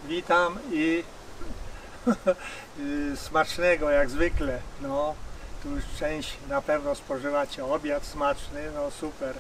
Witam i smacznego jak zwykle. No, tu już część na pewno spożywacie obiad smaczny, no super.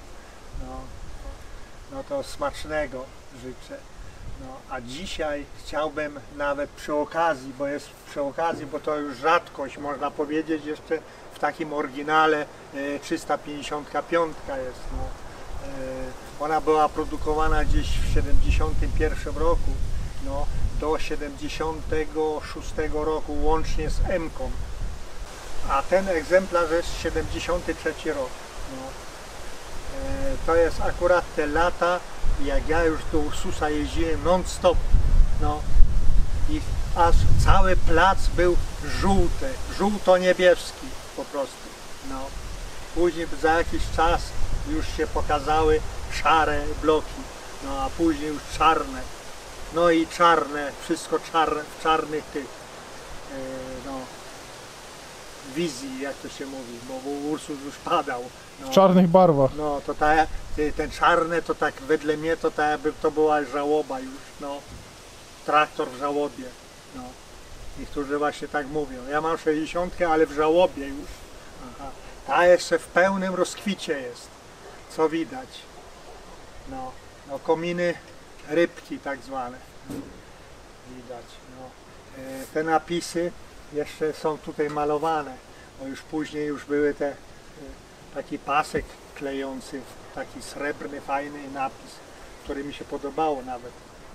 No to smacznego życzę. No, a dzisiaj chciałbym nawet przy okazji, bo to już rzadkość, można powiedzieć, jeszcze w takim oryginale 355 jest. No. Ona była produkowana gdzieś w 71 roku, no, do 76 roku łącznie z M-ką, a ten egzemplarz jest 73 rok. No. To jest akurat te lata, jak ja już do Ursusa jeździłem non-stop, no, i aż cały plac był żółty, żółto-niebieski po prostu. No. Później za jakiś czas już się pokazały szare bloki, no a później już czarne, no i czarne, wszystko czarne, w czarnych tych no, wizji, jak to się mówi, bo Ursus już padał. No, w czarnych barwach. No to ten czarny to tak wedle mnie to tak jakby to była żałoba już, no. Traktor w żałobie, no. Niektórzy właśnie tak mówią. Ja mam 60, ale w żałobie już. Aha. Ta jeszcze w pełnym rozkwicie jest, co widać. No, no kominy rybki tak zwane. Widać, no. Te napisy jeszcze są tutaj malowane, bo już później już były te taki pasek klejący, taki srebrny, fajny napis, który mi się podobało nawet.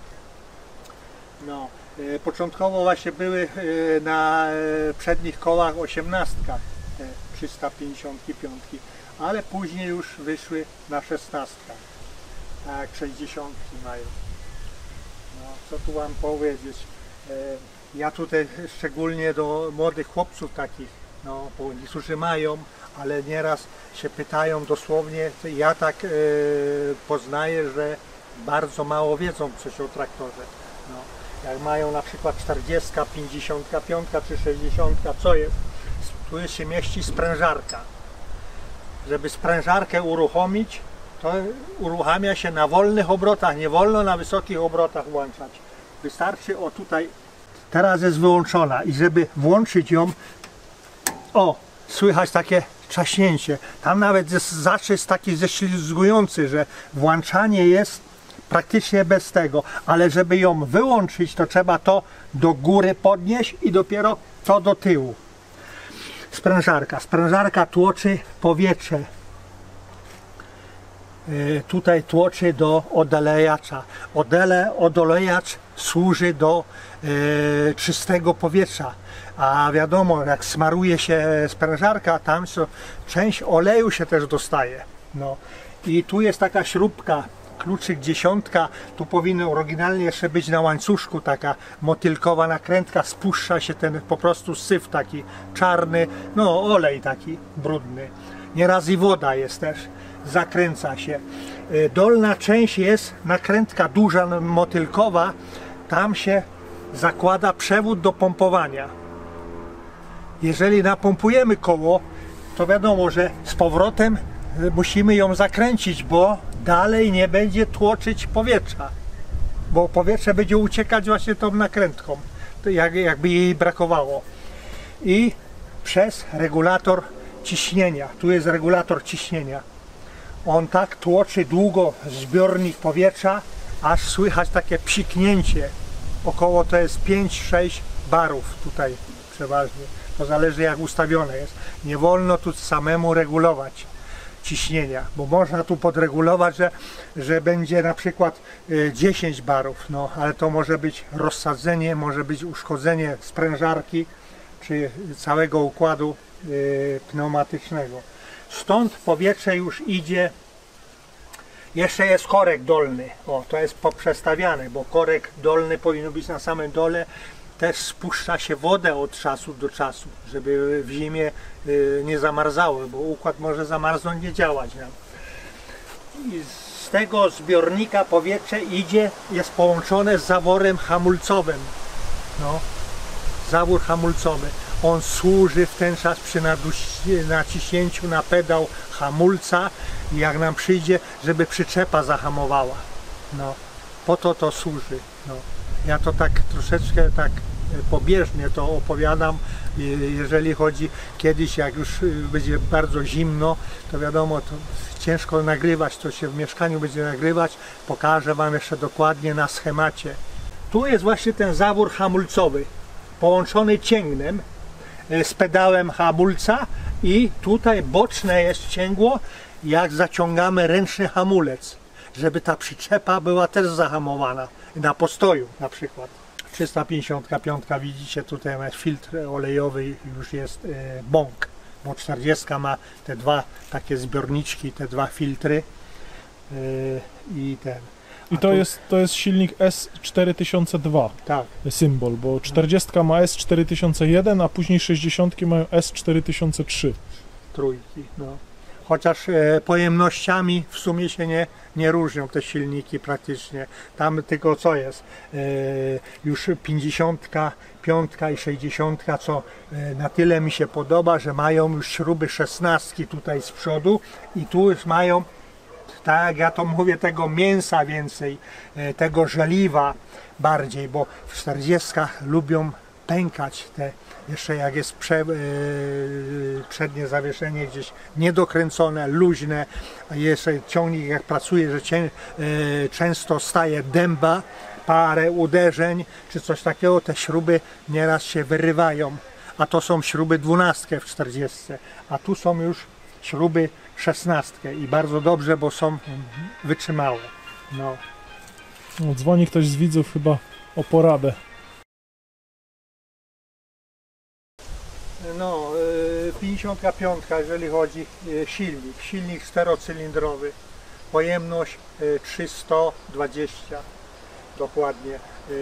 No, początkowo właśnie były na przednich kołach 18, te 355, ale później już wyszły na 16, tak 60 mają. No, co tu wam powiedzieć? Ja tutaj szczególnie do młodych chłopców takich, no, bo niektórzy mają, ale nieraz się pytają dosłownie, ja tak poznaję, że bardzo mało wiedzą coś o traktorze. No, jak mają na przykład 40, 55 czy 60, co jest? Tu się mieści sprężarka. Żeby sprężarkę uruchomić, to uruchamia się na wolnych obrotach, nie wolno na wysokich obrotach włączać. Wystarczy, o tutaj, teraz jest wyłączona i żeby włączyć ją, o, słychać takie trzaśnięcie. Tam nawet jest zaczys taki ześlizgujący, że włączanie jest praktycznie bez tego, ale żeby ją wyłączyć, to trzeba to do góry podnieść i dopiero to do tyłu. Sprężarka tłoczy powietrze. Tutaj tłoczy do odolejacza. Odolejacz służy do czystego powietrza. A wiadomo, jak smaruje się sprężarka, tam część oleju się też dostaje. No. I tu jest taka śrubka, kluczyk 10, tu powinno oryginalnie jeszcze być na łańcuszku taka motylkowa nakrętka, spuszcza się ten po prostu syf taki czarny, no olej taki brudny. Nieraz i woda jest też, zakręca się. Dolna część jest nakrętka duża, motylkowa, tam się zakłada przewód do pompowania. Jeżeli napompujemy koło, to wiadomo, że z powrotem musimy ją zakręcić, bo dalej nie będzie tłoczyć powietrza, bo powietrze będzie uciekać właśnie tą nakrętką, jakby jej brakowało. I przez regulator ciśnienia, tu jest regulator ciśnienia, on tak tłoczy długo zbiornik powietrza, aż słychać takie psiknięcie, około to jest 5-6 barów tutaj przeważnie, to zależy jak ustawione jest. Nie wolno tu samemu regulować ciśnienia, bo można tu podregulować, że będzie na przykład 10 barów, no, ale to może być rozsadzenie, może być uszkodzenie sprężarki czy całego układu pneumatycznego. Stąd powietrze już idzie, jeszcze jest korek dolny, o, to jest poprzestawiane, bo korek dolny powinien być na samym dole. Też spuszcza się wodę od czasu do czasu, żeby w zimie nie zamarzało, bo układ może zamarznąć, nie działać nam. I z tego zbiornika powietrze idzie, jest połączone z zaworem hamulcowym. No, zawór hamulcowy. On służy w ten czas przy naciśnięciu na pedał hamulca, jak nam przyjdzie, żeby przyczepa zahamowała. No, po to to służy. No. Ja to tak troszeczkę tak pobieżnie to opowiadam, jeżeli chodzi kiedyś, jak już będzie bardzo zimno, to wiadomo, to ciężko nagrywać, to się w mieszkaniu będzie nagrywać. Pokażę Wam jeszcze dokładnie na schemacie. Tu jest właśnie ten zawór hamulcowy, połączony cięgnem z pedałem hamulca i tutaj boczne jest cięgło, jak zaciągamy ręczny hamulec, żeby ta przyczepa była też zahamowana na postoju na przykład. 355, widzicie, tutaj ma filtr olejowy, już jest bąk, bo 40 ma te dwa takie zbiorniczki, te dwa filtry i ten. I to jest silnik S4002, tak, symbol, bo 40 ma S4001, a później 60 mają S4003. Trójki, no. Chociaż pojemnościami w sumie się nie różnią te silniki praktycznie. Tam tylko co jest, już 55 i 60, co na tyle mi się podoba, że mają już śruby 16 tutaj z przodu i tu już mają, tak jak ja to mówię, tego mięsa więcej, tego żeliwa bardziej, bo w 40 lubią pękać te, jeszcze jak jest przednie zawieszenie gdzieś niedokręcone, luźne, a jeszcze ciągnik jak pracuje, że często staje dęba, parę uderzeń czy coś takiego, te śruby nieraz się wyrywają, a to są śruby 12 w 40, a tu są już śruby 16 i bardzo dobrze, bo są wytrzymałe. No. No, dzwoni ktoś z widzów chyba o poradę. No, 55, jeżeli chodzi silnik czterocylindrowy, pojemność 320 dokładnie,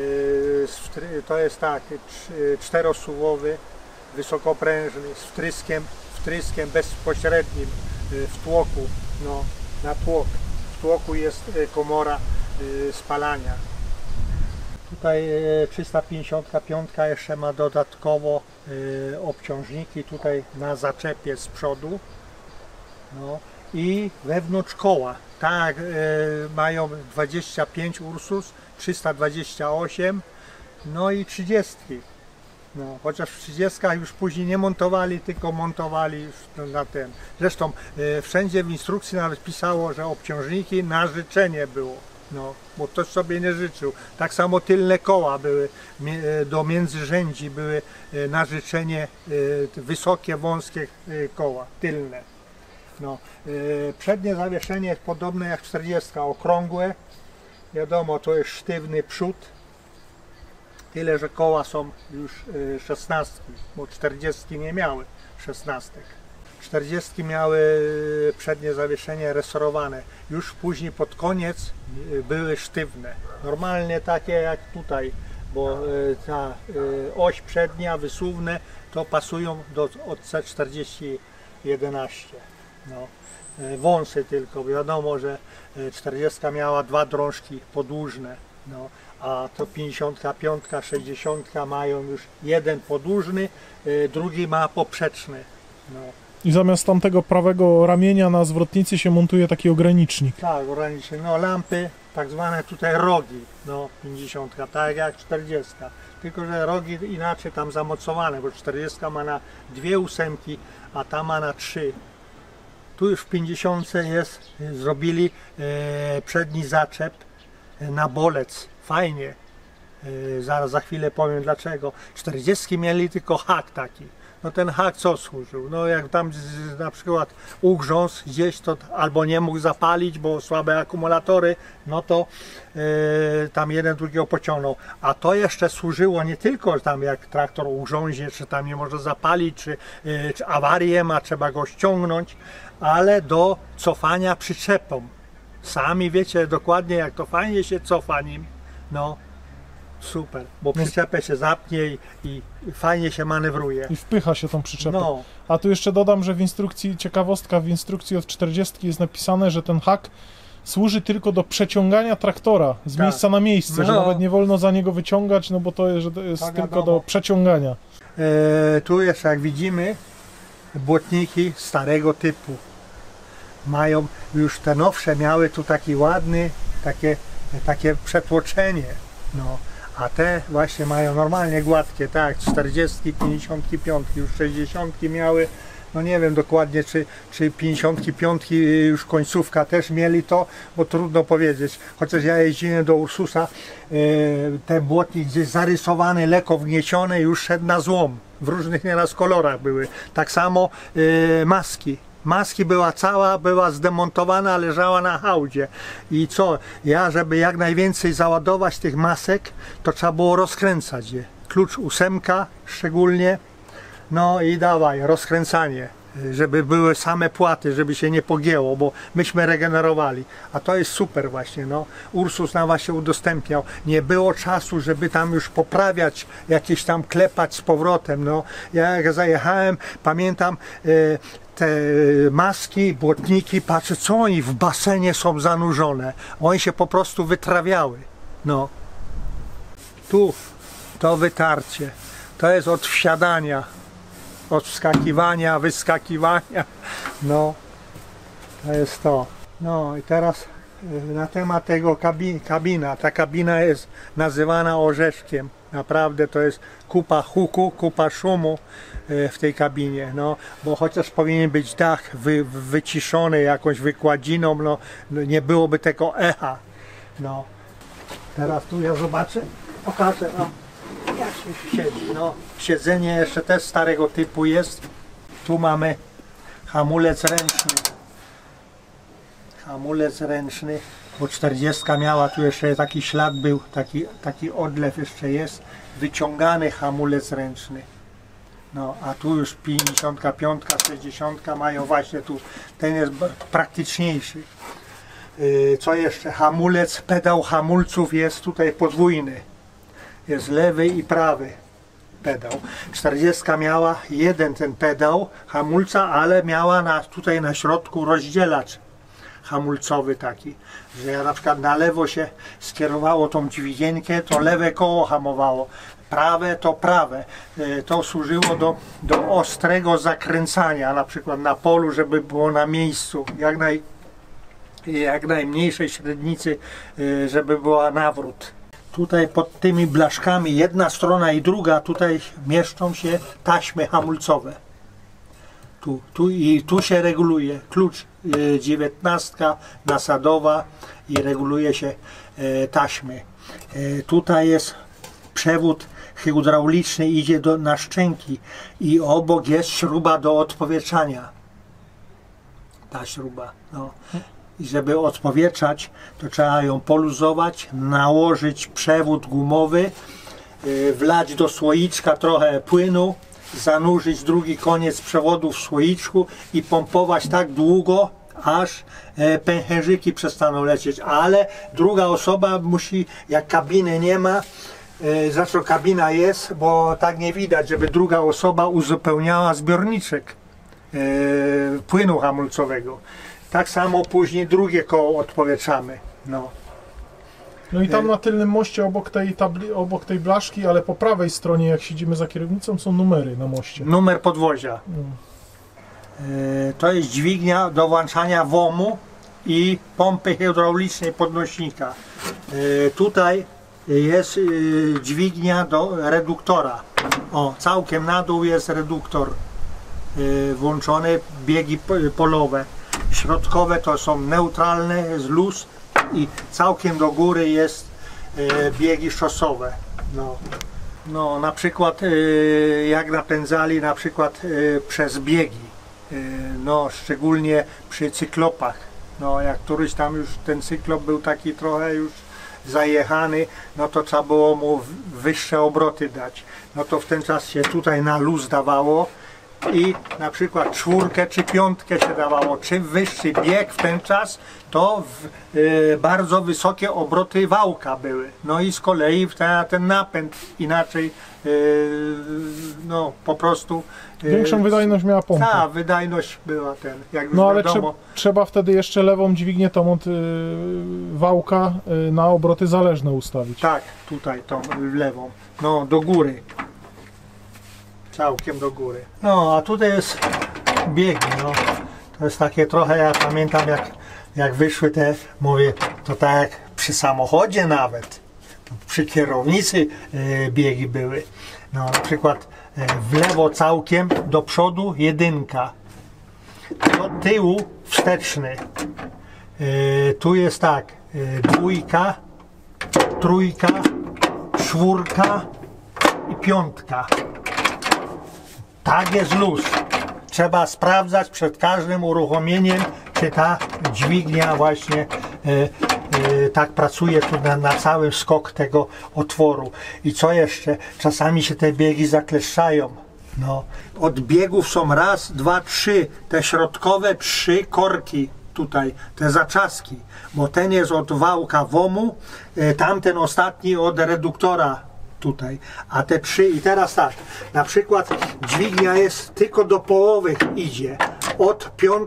to jest tak, czterosuwowy, wysokoprężny, z wtryskiem bezpośrednim w tłoku, no, na tłok, w tłoku jest komora spalania. Tutaj 355 jeszcze ma dodatkowo obciążniki tutaj na zaczepie z przodu, no, i wewnątrz koła. Tak, mają 25 Ursus, 328, no i 30. No, chociaż w 30 już później nie montowali, tylko montowali na ten. Zresztą wszędzie w instrukcji nawet pisało, że obciążniki na życzenie było. No, bo ktoś sobie nie życzył. Tak samo tylne koła były, do międzyrzędzi były na życzenie wysokie, wąskie koła, tylne. No, przednie zawieszenie jest podobne jak 40, okrągłe. Wiadomo, to jest sztywny przód. Tyle, że koła są już 16, bo 40 nie miały 16. 40 miały przednie zawieszenie resorowane. Już później pod koniec były sztywne. Normalnie takie jak tutaj, bo ta oś przednia, wysuwne, to pasują od C4011. No. Wąsy tylko, wiadomo, że 40 miała dwa drążki podłużne. No. A to 55, 60 mają już jeden podłużny, drugi ma poprzeczny. No. I zamiast tamtego prawego ramienia na zwrotnicy się montuje taki ogranicznik. Tak, ogranicznik. No, lampy, tak zwane tutaj rogi, no 50, tak jak 40. Tylko że rogi inaczej tam zamocowane, bo 40 ma na 2 ósemki, a ta ma na 3. Tu już w 50 jest, zrobili przedni zaczep na bolec. Fajnie. Zaraz za chwilę powiem dlaczego. 40 mieli tylko hak taki. No ten hak co służył? No jak tam na przykład ugrzązł gdzieś, to albo nie mógł zapalić, bo słabe akumulatory, no to tam jeden drugiego pociągnął. A to jeszcze służyło nie tylko tam jak traktor ugrzązie, czy tam nie może zapalić, czy awarię ma, trzeba go ściągnąć, ale do cofania przyczepą. Sami wiecie dokładnie, jak to fajnie się cofa nim. No super, bo przyczepę się zapnie i fajnie się manewruje. I wpycha się tą przyczepę. No. A tu jeszcze dodam, że w instrukcji, ciekawostka, w instrukcji od 40 jest napisane, że ten hak służy tylko do przeciągania traktora z miejsca na miejsce, że nawet nie wolno za niego wyciągać, no bo to jest tak, tylko do przeciągania. Tu jest, jak widzimy, błotniki starego typu. Mają już te nowsze, miały tu taki ładny, takie przetłoczenie. No. A te właśnie mają normalnie gładkie, tak, 40, 55, już 60 miały, no nie wiem dokładnie, czy 55 już końcówka też mieli to, bo trudno powiedzieć. Chociaż ja jeździłem do Ursusa, ten błotnik gdzieś zarysowany, lekko wgnieciony, już szedł na złom. W różnych nieraz kolorach były. Tak samo maski. Maski była zdemontowana, leżała na hałdzie. I co? Ja, żeby jak najwięcej załadować tych masek, to trzeba było rozkręcać je. Klucz 8 szczególnie. No i dawaj, rozkręcanie, żeby były same płaty, żeby się nie pogięło, bo myśmy regenerowali. A to jest super właśnie, no. Ursus nam właśnie udostępniał. Nie było czasu, żeby tam już poprawiać, jakieś tam klepać z powrotem, no. Ja jak zajechałem, pamiętam, te maski, błotniki, patrzę, co oni w basenie są zanurzone. One się po prostu wytrawiały, no. Tu, to wytarcie, to jest od wsiadania. Od wskakiwania, wyskakiwania, no, to jest to. No i teraz na temat tego kabina. Ta kabina jest nazywana orzeszkiem. Naprawdę to jest kupa huku, kupa szumu w tej kabinie, no, bo chociaż powinien być dach wyciszony jakąś wykładziną, no, nie byłoby tego echa, no. Teraz tu ja zobaczę, pokażę wam, jak się siedzi, no. Siedzenie jeszcze też starego typu jest. Tu mamy hamulec ręczny. Hamulec ręczny, bo 40 miała, tu jeszcze taki ślad był, taki odlew jeszcze jest. Wyciągany hamulec ręczny. No, a tu już 55, 60 mają właśnie tu, ten jest praktyczniejszy. Co jeszcze? Hamulec, pedał hamulców jest tutaj podwójny. Jest lewy i prawy pedał. 40 miała jeden ten pedał hamulca, ale miała tutaj na środku rozdzielacz hamulcowy taki, że ja na przykład na lewo się skierowało tą dźwigienkę, to lewe koło hamowało, prawe to prawe. To służyło do ostrego zakręcania, na przykład na polu, żeby było na miejscu, jak najmniejszej średnicy, żeby była nawrót. Tutaj pod tymi blaszkami jedna strona i druga, tutaj mieszczą się taśmy hamulcowe. Tu się reguluje klucz 19 nasadowa i reguluje się taśmy. Tutaj jest przewód hydrauliczny, idzie na szczęki i obok jest śruba do odpowietrzania. Ta śruba, no. I żeby odpowietrzać, to trzeba ją poluzować, nałożyć przewód gumowy, wlać do słoiczka trochę płynu, zanurzyć drugi koniec przewodu w słoiczku i pompować tak długo, aż pęcherzyki przestaną lecieć. Ale druga osoba musi, jak kabiny nie ma, zresztą kabina jest, bo tak nie widać, żeby druga osoba uzupełniała zbiorniczek płynu hamulcowego. Tak samo później drugie koło odpowietrzamy. No. No i tam na tylnym moście obok tej blaszki, ale po prawej stronie, jak siedzimy za kierownicą, są numery na moście. Numer podwozia. To jest dźwignia do włączania WOM-u i pompy hydraulicznej podnośnika. Tutaj jest dźwignia do reduktora. O, całkiem na dół jest reduktor włączony, biegi polowe. Środkowe to są neutralne, jest luz i całkiem do góry jest biegi szosowe. No, na przykład jak napędzali na przykład przez biegi, no szczególnie przy cyklopach. No jak któryś tam już ten cyklop był taki trochę już zajechany, no to trzeba było mu wyższe obroty dać. No to w ten czas się tutaj na luz dawało i na przykład 4 czy 5 się dawało. Czym wyższy bieg w ten czas, to bardzo wysokie obroty wałka były. No i z kolei ten napęd inaczej, no po prostu... Większą wydajność miała pompa. Tak, wydajność była jak już no ale wiadomo. Trzeba wtedy jeszcze lewą dźwignię tą od wałka na obroty zależne ustawić. Tak, tutaj tą lewą, no do góry. Całkiem do góry. No a tutaj jest biegi, no. To jest takie trochę, ja pamiętam jak wyszły te, mówię, to tak jak przy samochodzie nawet. przy kierownicy biegi były. No, na przykład w lewo całkiem, do przodu 1, do tyłu wsteczny. Tu jest tak, 2, 3, 4 i 5. Tak jest luz. Trzeba sprawdzać przed każdym uruchomieniem, czy ta dźwignia właśnie tak pracuje tu na cały skok tego otworu. I co jeszcze? Czasami się te biegi zakleszczają. No. Od biegów są 1, 2, 3. Te środkowe 3 korki tutaj, te zaczaski. Bo ten jest od wałka WOM-u, tamten ostatni od reduktora tutaj. A te 3 i teraz tak, na przykład dźwignia jest tylko do połowy idzie. Od 5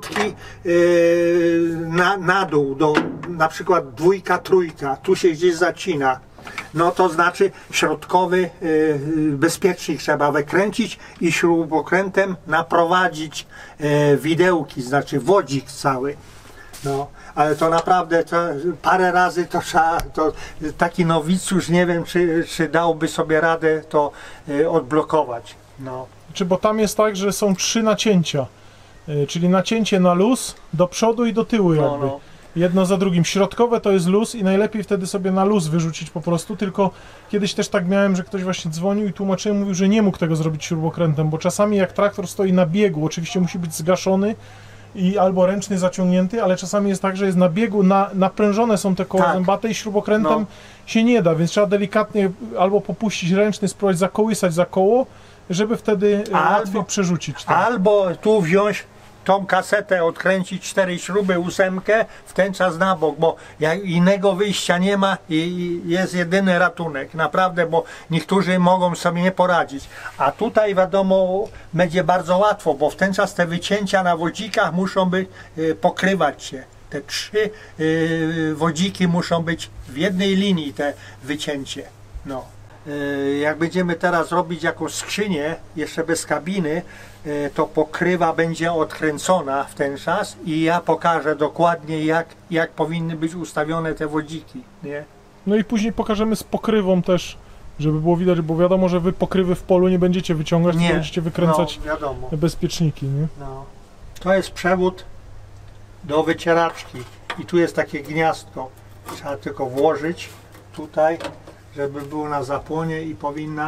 na dół, do na przykład 2, 3, tu się gdzieś zacina. No to znaczy środkowy bezpiecznik trzeba wykręcić i śrubokrętem naprowadzić widełki, znaczy wodzik cały. No, ale to naprawdę to parę razy to trzeba, to taki nowicjusz nie wiem czy dałby sobie radę to odblokować. No. Bo tam jest tak, że są 3 nacięcia, czyli nacięcie na luz, do przodu i do tyłu jakby. No. Jedno za drugim. Środkowe to jest luz i najlepiej wtedy sobie na luz wyrzucić po prostu, tylko kiedyś też tak miałem, że ktoś właśnie dzwonił i tłumaczyłem, mówił, że nie mógł tego zrobić śrubokrętem, bo czasami jak traktor stoi na biegu, oczywiście musi być zgaszony i albo ręczny zaciągnięty, ale czasami jest tak, że jest na biegu, naprężone są te koła zębate i śrubokrętem się nie da, więc trzeba delikatnie albo popuścić ręczny, spróbować zakołysać za koło, żeby wtedy łatwiej przerzucić. Tak. Albo tu wziąć tą kasetę, odkręcić 4 śruby, 8 w ten czas na bok, bo jak innego wyjścia nie ma i jest jedyny ratunek, naprawdę, bo niektórzy mogą sobie nie poradzić. A tutaj wiadomo, będzie bardzo łatwo, bo w ten czas te wycięcia na wodzikach muszą być, pokrywać się. Te 3 wodziki muszą być w jednej linii, te wycięcie. No. Jak będziemy teraz robić jakąś skrzynię, jeszcze bez kabiny, to pokrywa będzie odkręcona w ten czas i ja pokażę dokładnie jak powinny być ustawione te wodziki, nie? No i później pokażemy z pokrywą też, żeby było widać, bo wiadomo, że wy pokrywy w polu nie będziecie wyciągać, tylko będziecie wykręcać bezpieczniki, nie? No. To jest przewód do wycieraczki i tu jest takie gniazdko, trzeba tylko włożyć tutaj, żeby było na zapłonie i powinna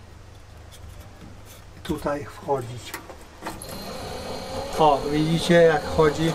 tutaj wchodzić. O, widzicie jak chodzi?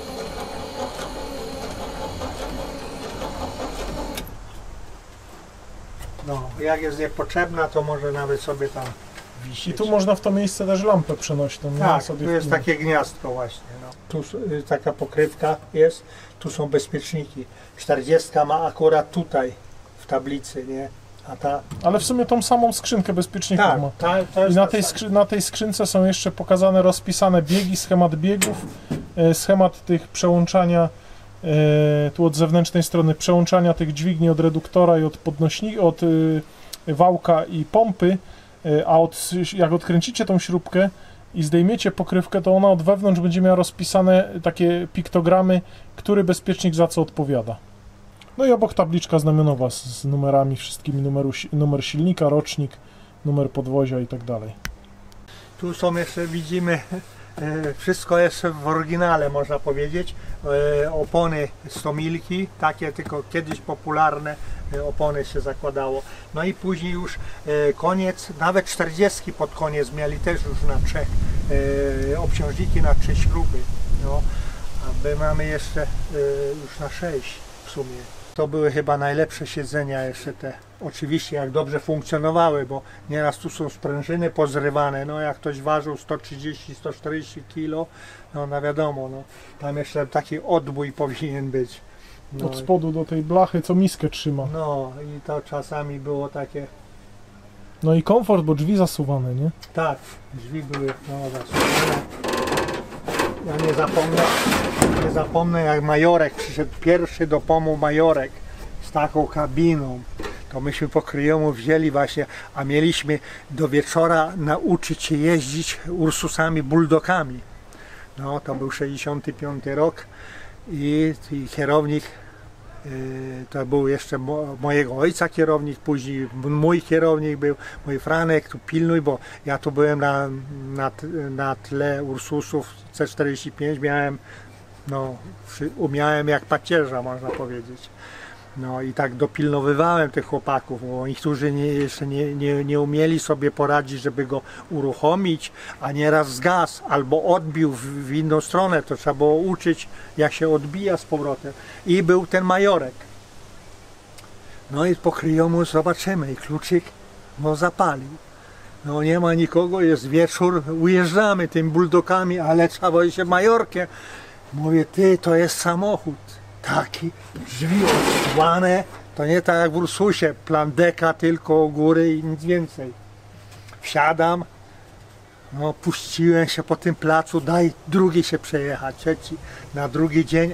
No, jak jest niepotrzebna, to może nawet sobie tam wisieć. I tu można w to miejsce też lampę przenosić. Tak, sobie tu jest takie gniazdko właśnie. No. Tu taka pokrywka jest, tu są bezpieczniki. 40 ma akurat tutaj w tablicy, nie? Ale w sumie tą samą skrzynkę bezpieczników ma. I na tej skrzynce są jeszcze pokazane, rozpisane biegi, schemat biegów, schemat tych przełączania, tu od zewnętrznej strony, przełączania tych dźwigni od reduktora i od podnośnika, od wałka i pompy, a jak odkręcicie tą śrubkę i zdejmiecie pokrywkę, to ona od wewnątrz będzie miała rozpisane takie piktogramy, który bezpiecznik za co odpowiada. No i obok tabliczka znamionowa z numerami wszystkimi, numer silnika, rocznik, numer podwozia i tak dalej. Tu są jeszcze, widzimy, wszystko jest w oryginale, można powiedzieć. Opony 100 milki, takie tylko kiedyś popularne opony się zakładało. No i później już koniec, nawet 40 pod koniec mieli też już na 3 obciążniki na 3 śruby. No, a my mamy jeszcze już na 6 w sumie. To były chyba najlepsze siedzenia jeszcze te, oczywiście jak dobrze funkcjonowały, bo nieraz tu są sprężyny pozrywane, no jak ktoś ważył 130-140 kg, no wiadomo, no, tam jeszcze taki odbój powinien być. No, od spodu do tej blachy, co miskę trzyma. No i to czasami było takie... No i komfort, bo drzwi zasuwane, nie? Tak, drzwi były zasuwane. Ja nie zapomnę jak Majorek przyszedł pierwszy do POM-u, Majorek z taką kabiną. To myśmy po kryjomu wzięli właśnie, a mieliśmy do wieczora nauczyć się jeździć Ursusami Bulldogami. No to był 65 rok i kierownik To był jeszcze mojego ojca kierownik, później mój kierownik był, mój Franek, tu pilnuj, bo ja tu byłem na tle Ursusów C45, miałem, no, umiałem jak pacierza, można powiedzieć. No i tak dopilnowywałem tych chłopaków, bo niektórzy jeszcze nie umieli sobie poradzić, żeby go uruchomić, a nieraz zgasł albo odbił w inną stronę, to trzeba było uczyć, jak się odbija z powrotem. I był ten majorek. No i po kryjomu zobaczymy i kluczyk no zapalił. No nie ma nikogo, jest wieczór, ujeżdżamy tymi bulldogami, ale trzeba się majorkiem. Mówię, ty, to jest samochód. Taki, drzwi odsłane, to nie tak jak w Ursusie, plandeka tylko u góry i nic więcej. Wsiadam, no puściłem się po tym placu, daj drugi się przejechać, trzeci. Na drugi dzień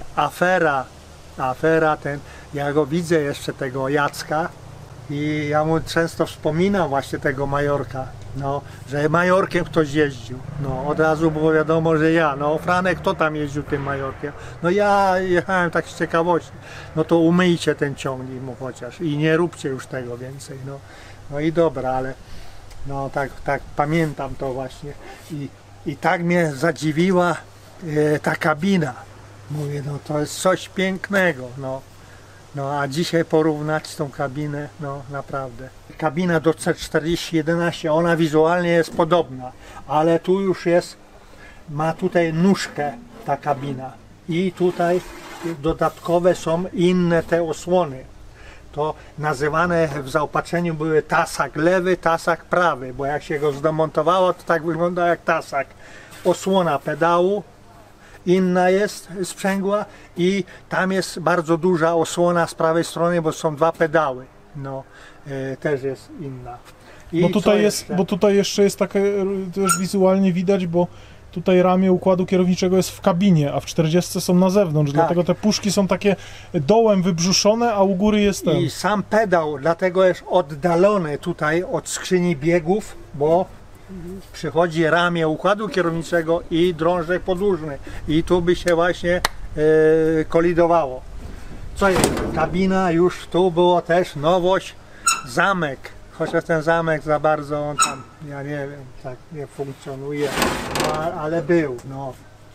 afera ten, ja go widzę jeszcze tego Jacka i ja mu często wspominam właśnie tego majorka. No, że majorkiem ktoś jeździł. No, od razu było wiadomo, że ja. No, Franek, kto tam jeździł tym majorkiem? No ja jechałem tak z ciekawości. No to umyjcie ten ciągnik mu chociaż i nie róbcie już tego więcej. No, no i dobra, ale no tak pamiętam to właśnie. I tak mnie zadziwiła ta kabina. Mówię, no to jest coś pięknego. No a dzisiaj porównać tą kabinę, no naprawdę. Kabina do C4011, ona wizualnie jest podobna, ale tu już jest, ma tutaj nóżkę ta kabina i tutaj dodatkowe są inne te osłony. To nazywane w zaopatrzeniu były tasak lewy, tasak prawy, bo jak się go zdemontowało, to tak wygląda jak tasak. Osłona pedału inna jest sprzęgła i tam jest bardzo duża osłona z prawej strony, bo są dwa pedały. No, też jest inna. I bo tutaj jeszcze jest takie, też wizualnie widać, bo tutaj ramię układu kierowniczego jest w kabinie, a w 40 są na zewnątrz, dlatego te puszki są takie dołem wybrzuszone, a u góry jest ten. I sam pedał, dlatego jest oddalony tutaj od skrzyni biegów, bo przychodzi ramię układu kierowniczego i drążek podłużny i tu by się właśnie kolidowało. Co jest? Kabina, już tu było też nowość, zamek, chociaż ten zamek za bardzo on tam, ja nie wiem, tak nie funkcjonuje, no, ale był, no.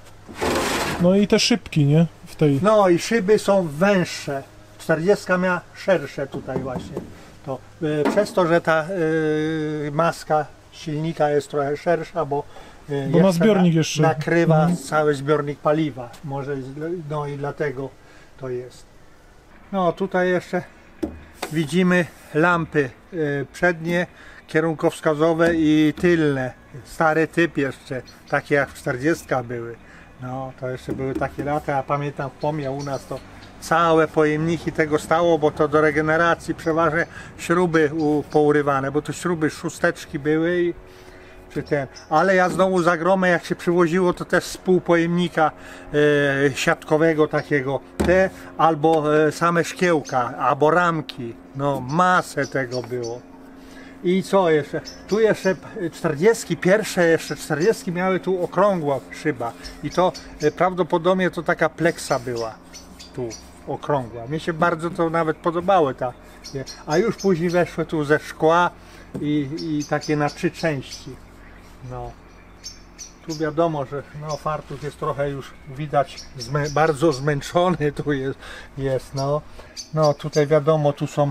No i te szybki, nie? W tej... No i szyby są węższe, 40 miała szersze tutaj właśnie. To, przez to, że ta maska silnika jest trochę szersza, bo na zbiornik jeszcze nakrywa cały zbiornik paliwa. Może, no i dlatego to jest. No tutaj jeszcze widzimy lampy przednie, kierunkowskazowe i tylne. Stary typ jeszcze, takie jak w 40 były. No to jeszcze były takie lata, ja pamiętam w Pomie u nas to całe pojemniki tego stało, bo to do regeneracji przeważnie śruby pourywane, bo to śruby szósteczki były i ale ja znowu za gromę, jak się przywoziło, to też z pół pojemnika siatkowego takiego, albo same szkiełka, albo ramki, no masę tego było. I co jeszcze? Tu jeszcze 40, pierwsze jeszcze 40 miały tu okrągła szyba i to prawdopodobnie to taka pleksa była tu okrągła. Mnie się bardzo to nawet podobało ta, a już później weszły tu ze szkła i takie na 3 części. No, tu wiadomo, że no, fartuch jest trochę już widać bardzo zmęczony, tu jest no tutaj wiadomo, tu są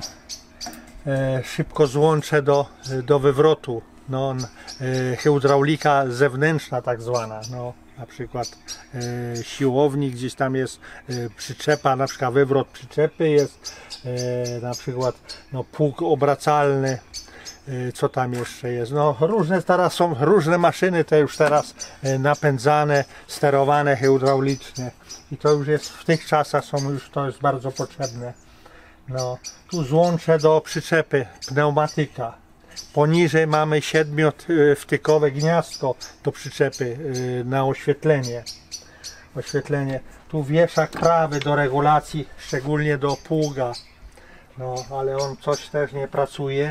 szybko złącze do wywrotu, no, hydraulika zewnętrzna tak zwana, no, na przykład siłownik, gdzieś tam jest przyczepa, na przykład wywrot przyczepy jest, na przykład no, pług obracalny. Co tam jeszcze jest? No różne teraz są, różne maszyny te już teraz napędzane, sterowane hydraulicznie i to już jest, w tych czasach są już, to jest bardzo potrzebne. No, tu złącze do przyczepy, pneumatyka. Poniżej mamy 7-wtykowe gniazdko do przyczepy na oświetlenie. Tu wieszak prawy do regulacji, szczególnie do pługa. No, ale on coś też nie pracuje.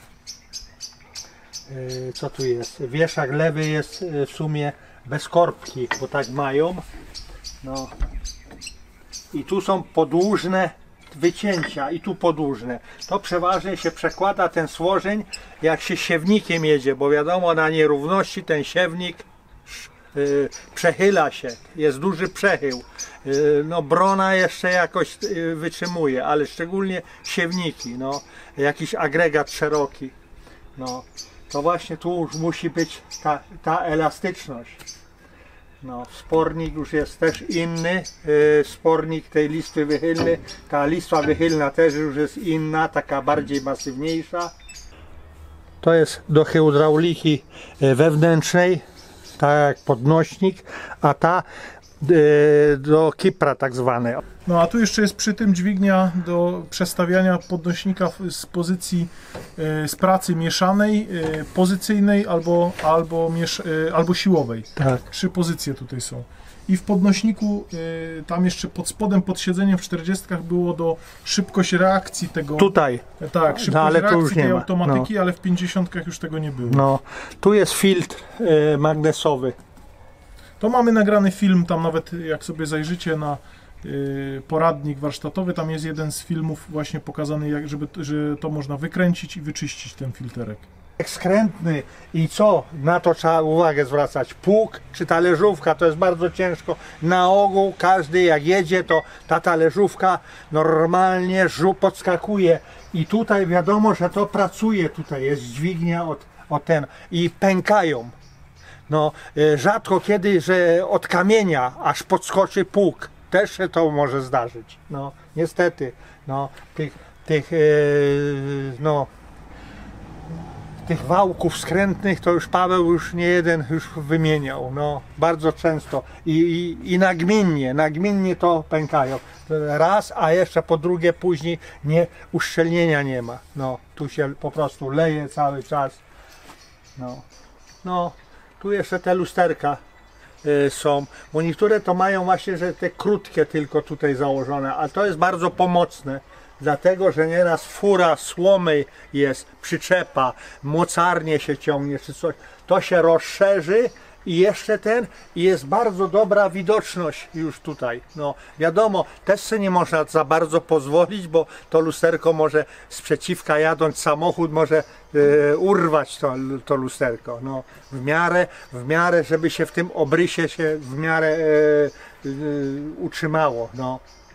Co tu jest? Wieszak lewy jest w sumie bez korbki, bo tak mają. No. I tu są podłużne wycięcia i tu podłużne. To przeważnie się przekłada ten słożeń, jak się siewnikiem jedzie, bo wiadomo, na nierówności ten siewnik przechyla się, jest duży przechył. No brona jeszcze jakoś wytrzymuje, ale szczególnie siewniki, no, jakiś agregat szeroki. No, to właśnie tu już musi być ta elastyczność. No, spornik już jest też inny, spornik tej listwy wychylny, ta listwa wychylna też już jest inna, taka bardziej masywniejsza. To jest do hydrauliki wewnętrznej, tak jak podnośnik, a ta do kipra tak zwane. No a tu jeszcze jest przy tym dźwignia do przestawiania podnośnika z pozycji z pracy mieszanej, pozycyjnej albo siłowej. Tak. 3 pozycje tutaj są. I w podnośniku tam jeszcze pod spodem, pod siedzeniem w 40 było do szybkość reakcji tego. Tutaj. Tak, szybkość No, ale tu reakcji już nie tej ma. automatyki, ale w 50 już tego nie było. No, tu jest filtr magnesowy. To mamy nagrany film, tam nawet jak sobie zajrzycie na poradnik warsztatowy, tam jest jeden z filmów właśnie pokazany, że to można wykręcić i wyczyścić ten filterek. Skrętny i co? Na to trzeba uwagę zwracać. Pług czy talerzówka to jest bardzo ciężko. Na ogół każdy jak jedzie, to ta talerzówka normalnie podskakuje i tutaj wiadomo, że to pracuje. Tutaj jest dźwignia od ten i pękają. No, rzadko kiedy, że od kamienia aż podskoczy pług. Też się to może zdarzyć. No, niestety. No, tych wałków skrętnych to już Paweł już nie jeden już wymieniał. No, bardzo często. I nagminnie to pękają. Raz, a jeszcze po drugie później uszczelnienia nie ma. No, tu się po prostu leje cały czas. No. Tu jeszcze te lusterka są, bo niektóre to mają właśnie, że te krótkie tylko tutaj założone, a to jest bardzo pomocne, dlatego, że nieraz fura słomy jest, przyczepa, mocarnie się ciągnie czy coś, to się rozszerzy i jeszcze i jest bardzo dobra widoczność już tutaj. No wiadomo, też sobie nie można za bardzo pozwolić, bo to lusterko może sprzeciwka jadąc samochód może urwać to lusterko. No, w miarę, żeby się w tym obrysie się w miarę utrzymało. No.